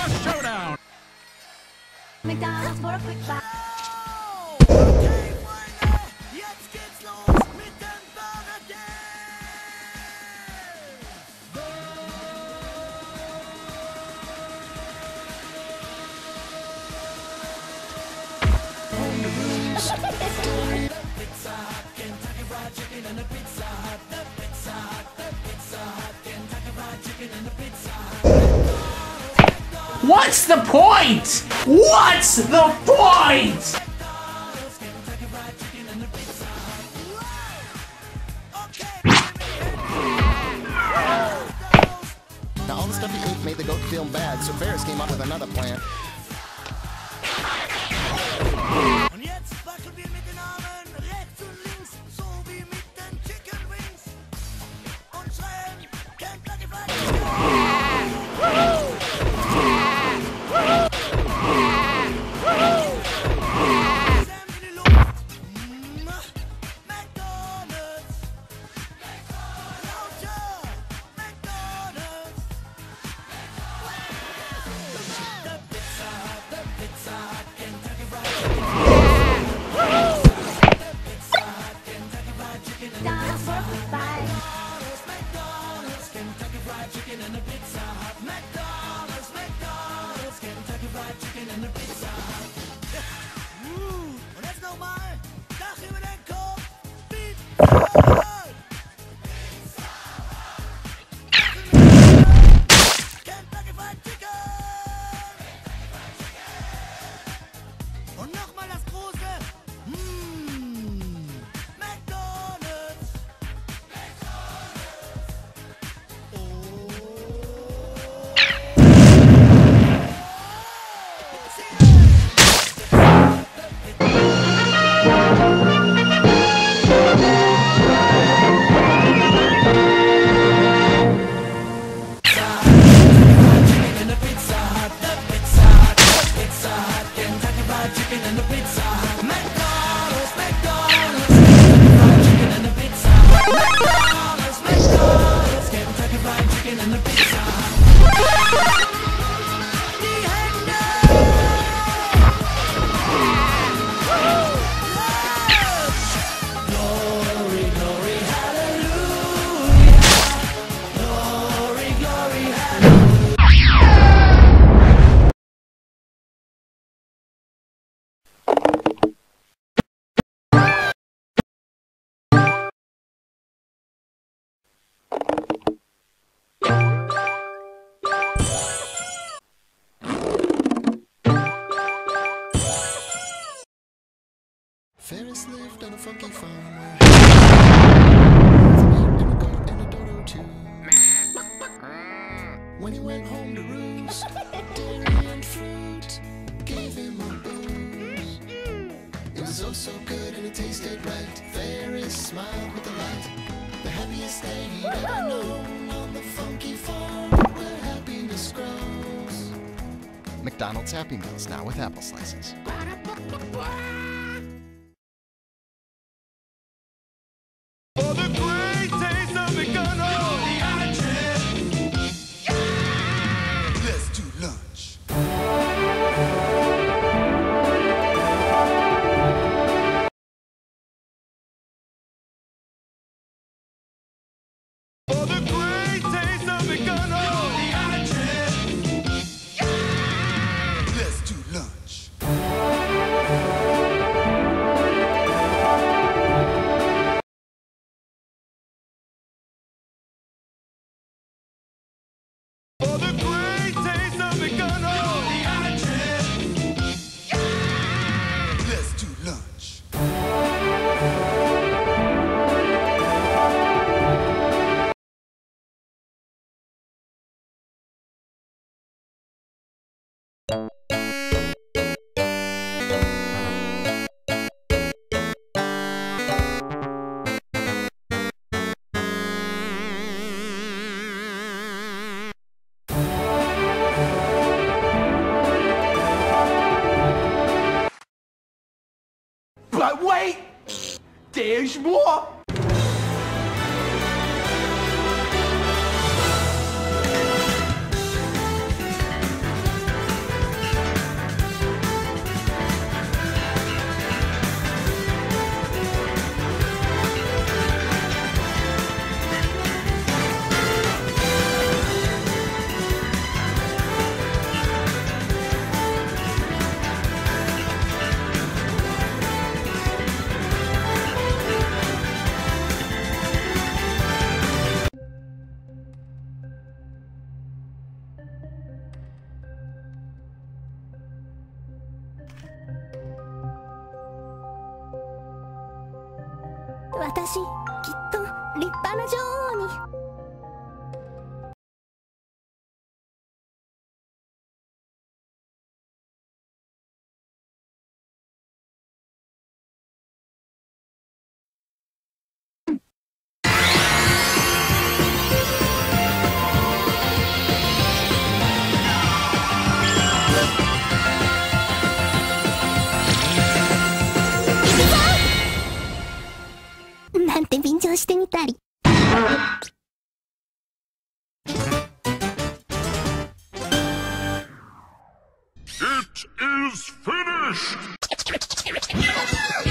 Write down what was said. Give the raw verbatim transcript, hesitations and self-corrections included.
Burger Showdown! McDonald's for a quick buy. Okay, Freunde, jetzt geht's los mit dem Burger Day! On the rooms, Pizza Hut, Kentucky Fried Chicken and the Pizza Hut, the Pizza Hut, the Pizza Hut, Kentucky Fried Chicken and the Pizza Hut. What's the point? What's the point? Now all the stuff he ate made the goat feel bad, so Ferris came up with another plan. Und jetzt wackeln wir mit den Armen rechts und links, so wie mit den Chicken Wings. Und schreien, Kentucky Fried Chicken! McDonald's for a quick buy. McDonald's, Kentucky Fried Chicken and a Pizza Hut. McDonald's, McDonald's, Kentucky Fried Chicken and a Pizza Hut. Uh, und jetzt nochmal, Dach über den Kopf, Pizza Hut. Kentucky Fried Chicken. Und nochmal das große, mm, McDonald's. Ferris lived on a funky farm where he and a goat and a dodo too. When he went home to roost, dairy and fruit gave him a boost. It was oh so good and it tasted right. Ferris smiled with delight. The happiest day he'd ever known on the funky farm where happiness grows. McDonald's Happy Meals now with apple slices. For the great taste of McDonald's, the other trip. Yeah! Let's do lunch. For the great taste of McDonald's, the other trip. Yeah! Let's do lunch. For the great taste of McDonald's, the other trip. Yeah! Let's do lunch. But wait! There's more! 私きっと立派な女王に。なんて便乗してみたり。 It is finished!